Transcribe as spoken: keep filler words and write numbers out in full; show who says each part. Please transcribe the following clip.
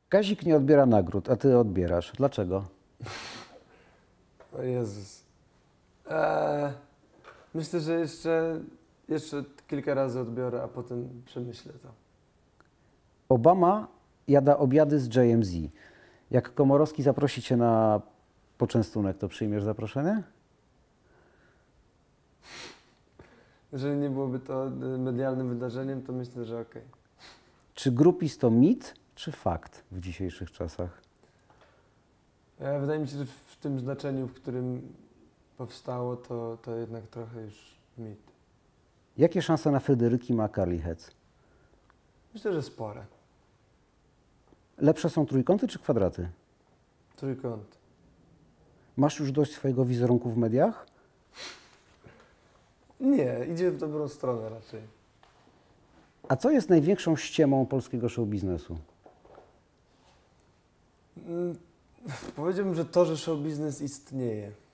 Speaker 1: Kazik nie odbiera nagród, a ty odbierasz. Dlaczego?
Speaker 2: O Jezus. Eee, myślę, że jeszcze, jeszcze kilka razy odbiorę, a potem przemyślę to.
Speaker 1: Obama jada obiady z J M Z. Jak Komorowski zaprosi cię na poczęstunek, to przyjmiesz zaproszenie?
Speaker 2: Jeżeli nie byłoby to medialnym wydarzeniem, to myślę, że okej.
Speaker 1: Czy grupizm to mit, czy fakt w dzisiejszych czasach?
Speaker 2: E, Wydaje mi się, że w tym znaczeniu, w którym powstało, to, to jednak trochę już mit.
Speaker 1: Jakie szanse na Fryderyki ma Carly Hetz?
Speaker 2: Myślę, że spore.
Speaker 1: Lepsze są trójkąty czy kwadraty?
Speaker 2: Trójkąt.
Speaker 1: Masz już dość swojego wizerunku w mediach?
Speaker 2: Nie, idzie w dobrą stronę raczej.
Speaker 1: A co jest największą ściemą polskiego show biznesu?
Speaker 2: Mm, Powiedziałbym, że to, że show biznes istnieje.